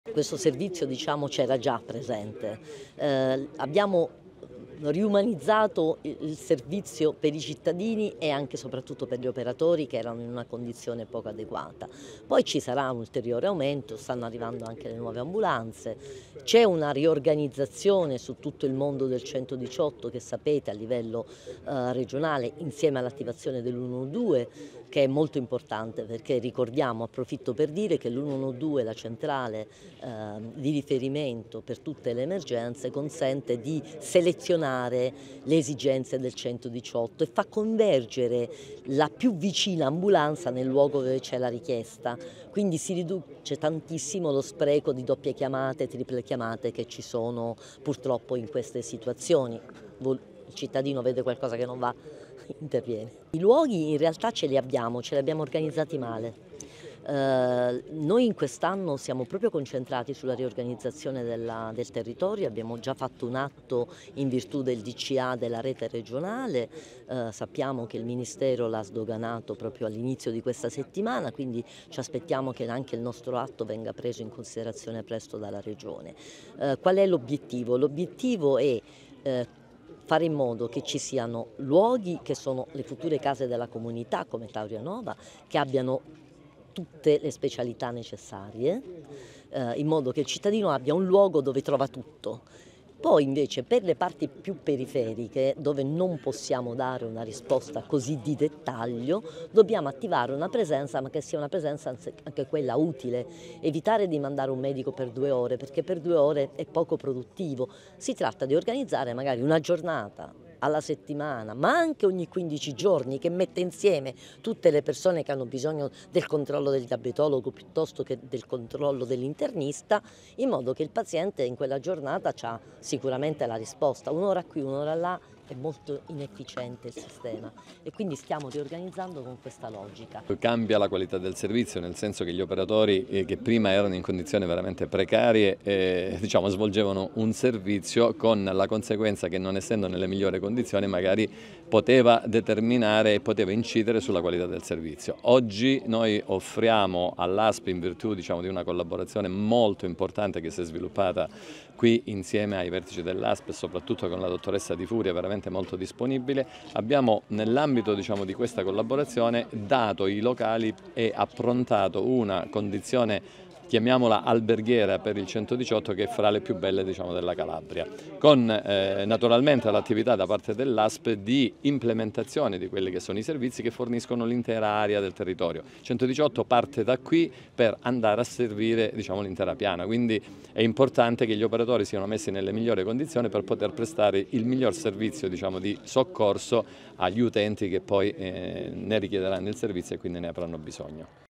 Questo servizio, diciamo, c'era già presente. Abbiamo riumanizzato il servizio per i cittadini e anche e soprattutto per gli operatori che erano in una condizione poco adeguata. Poi ci sarà un ulteriore aumento, stanno arrivando anche le nuove ambulanze, c'è una riorganizzazione su tutto il mondo del 118 che sapete a livello regionale insieme all'attivazione dell'112, che è molto importante perché ricordiamo, approfitto per dire che l'112, la centrale di riferimento per tutte le emergenze, consente di selezionare le esigenze del 118 e fa convergere la più vicina ambulanza nel luogo dove c'è la richiesta, quindi si riduce tantissimo lo spreco di doppie chiamate, triple chiamate che ci sono purtroppo in queste situazioni. Il cittadino vede qualcosa che non va, interviene. I luoghi in realtà ce li abbiamo organizzati male. Noi in quest'anno siamo proprio concentrati sulla riorganizzazione del territorio, abbiamo già fatto un atto in virtù del DCA della rete regionale, sappiamo che il Ministero l'ha sdoganato proprio all'inizio di questa settimana, quindi ci aspettiamo che anche il nostro atto venga preso in considerazione presto dalla Regione. Qual è l'obiettivo? L'obiettivo è fare in modo che ci siano luoghi che sono le future case della comunità come Taurianova, che abbiano tutte le specialità necessarie, in modo che il cittadino abbia un luogo dove trova tutto. Poi invece per le parti più periferiche, dove non possiamo dare una risposta così di dettaglio, dobbiamo attivare una presenza, ma che sia una presenza anche quella utile. Evitare di mandare un medico per 2 ore, perché per 2 ore è poco produttivo. Si tratta di organizzare magari una giornata alla settimana, ma anche ogni 15 giorni, che mette insieme tutte le persone che hanno bisogno del controllo del diabetologo piuttosto che del controllo dell'internista, in modo che il paziente in quella giornata ha sicuramente la risposta. Un'ora qui, un'ora là, è molto inefficiente il sistema e quindi stiamo riorganizzando con questa logica. Cambia la qualità del servizio, nel senso che gli operatori che prima erano in condizioni veramente precarie diciamo, svolgevano un servizio con la conseguenza che, non essendo nelle migliori condizioni, magari poteva determinare e poteva incidere sulla qualità del servizio. Oggi noi offriamo all'ASP, in virtù, diciamo, di una collaborazione molto importante che si è sviluppata qui insieme ai vertici dell'ASP e soprattutto con la dottoressa Di Furia, veramente molto disponibile, abbiamo nell'ambito, diciamo, di questa collaborazione dato i locali e approntato una condizione, chiamiamola alberghiera, per il 118 che è fra le più belle, diciamo, della Calabria, con naturalmente l'attività da parte dell'ASP di implementazione di quelli che sono i servizi che forniscono l'intera area del territorio. Il 118 parte da qui per andare a servire, diciamo, l'intera piana, quindi è importante che gli operatori siano messi nelle migliori condizioni per poter prestare il miglior servizio, diciamo, di soccorso agli utenti che poi ne richiederanno il servizio e quindi ne avranno bisogno.